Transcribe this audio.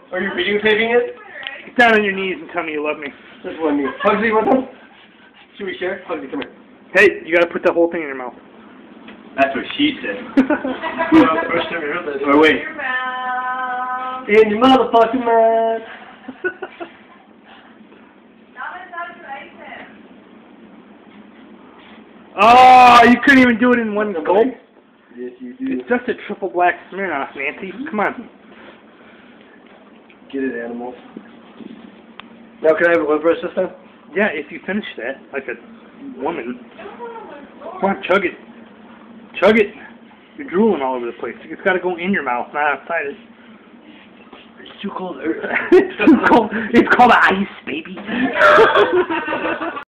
Are you videotaping it? Get down on your knees and tell me you love me. Just one knee. Hugsy, what's up? Should we share? Hugsy, come here. Hey, you gotta put the whole thing in your mouth. That's what she said. First time I heard that. Or wait. In your motherfucking mouth. Oh, you couldn't even do it in one gulp? Yes, you do. It's just a triple black Smirnoff, Nancy. Come on. Get it, animal. Now, can I have a lip brush this time? Yeah, if you finish that, like a woman. Come on, chug it. Chug it. You're drooling all over the place. It's got to go in your mouth, not outside it. It's too cold. It's too cold. It's called ice, baby.